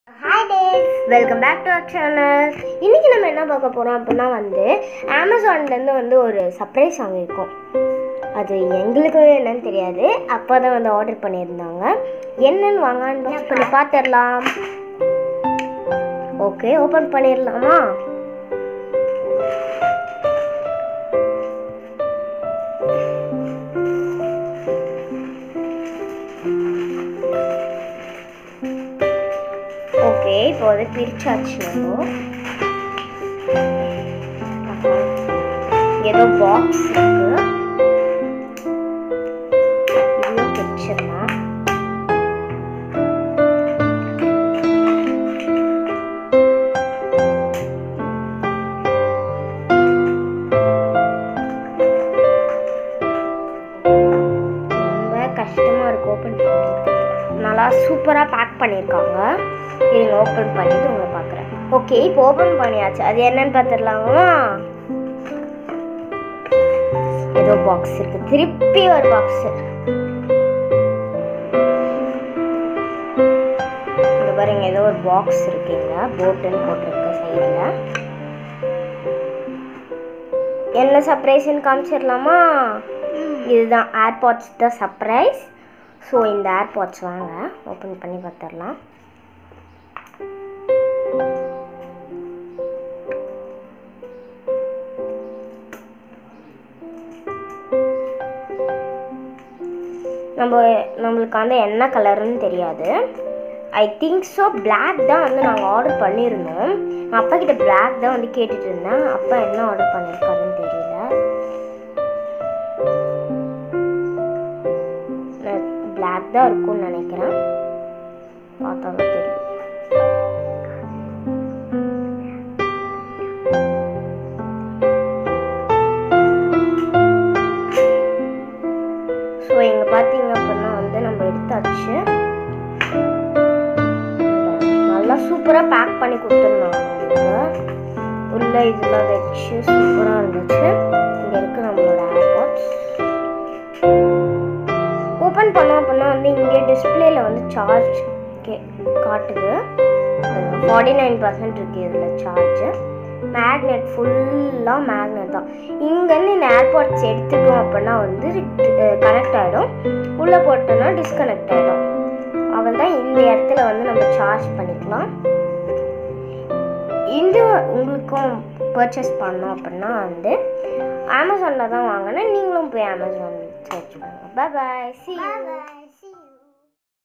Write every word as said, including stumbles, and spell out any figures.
Hi guys, welcome back to our channel. இன்னைக்கு நம்ம என்ன பார்க்க போறோம் அப்படினா வந்து Amazonல இருந்து வந்து ஒரு சர்ப்ரைஸ் வாங்கியிருக்கோம். அது எங்களுக்கு என்னன்னு தெரியாது. அப்பா தான் வந்து ஆர்டர் பண்ணியிருந்தாங்க. என்னன்னு வாங்கன்னு சொல்லி பார்த்தறலாம். ஓகே, ஓபன் பண்ணிரலாமா? ஓகே, இப்போ அது பிரிச்சாச்சு. நம்ம ஏதோ பாக்ஸ் இருக்கு, இது பிரிச்சிடலாம். ரொம்ப கஷ்டமா இருக்கு ஓபன் பண்ணுறது. நல்லா சூப்பராக பேக் பண்ணியிருக்காங்க. இருங்க, ஓப்பன் பண்ணிட்டு உங்களை பார்க்குறேன். ஓகே, இப்போ ஓப்பன் பண்ணியாச்சு. அது என்னன்னு பார்த்துடலாமா? ஏதோ பாக்ஸ் இருக்கு, திருப்பி ஒரு பாக்ஸ். இங்க பாருங்க, ஏதோ ஒரு பாக்ஸ் இருக்குங்க, போட்டுன்னு போட்டிருக்கு சைடில். என்ன சர்ப்ரைஸ்ன்னு காமிச்சிடலாமா? இதுதான் ஏர்பாட்ஸ் தான் சர்ப்ரைஸ். ஸோ இந்த ஏர்பாட்ஸ் வாங்க ஓப்பன் பண்ணி பார்த்துடலாம். நம்ம நம்மளுக்கு வந்து என்ன கலருன்னு தெரியாது. ஐ திங்க் ஸோ பிளாக் தான் வந்து நாங்கள் ஆர்டர் பண்ணியிருந்தோம். நான் அப்பா கிட்ட பிளாக் தான் வந்து கேட்டுட்டு இருந்தேன். அப்பா என்ன ஆர்டர் பண்ணியிருக்காருன்னு தெரியல. பிளாக் தான் இருக்கும்னு நினைக்கிறேன், பார்த்தா தான் தெரியும். ஸோ இங்கே பார்த்தீங்க அப்படின்னா வந்து நம்ம எடுத்தாச்சு. நல்லா சூப்பராக பேக் பண்ணி கொடுத்துருந்தாங்க. உள்ள இதெல்லாம் வச்சு சூப்பராக இருந்துச்சு. இங்கே இருக்குது நம்மளோட ஏர்பாட்ஸ். ஓப்பன் பண்ணோம் அப்படின்னா வந்து இங்கே டிஸ்பிளேல வந்து சார்ஜ் கே காட்டுது. ஃபார்ட்டி நைன் பர்சன்ட் இருக்குது இதில் சார்ஜு. மேக்னெட் ஃபுல்லாக மேக்னெட் தான். இங்கேருந்து இந்த ஏர்பாட்ஸ் எடுத்துட்டோம் அப்படின்னா வந்து கனெக்ட் ஆகிடும். உள்ளே போட்டோன்னா டிஸ்கனெக்ட் ஆகிடும். அவள் தான் இந்த இடத்துல வந்து நம்ம சார்ஜ் பண்ணிக்கலாம். இந்த உங்களுக்கும் பர்ச்சேஸ் பண்ணோம் அப்படின்னா வந்து அமேசானில் தான் வாங்கினேன். நீங்களும் போய் அமேசான் சர்ச் பண்ணுங்கள். பாய் பாய், see you.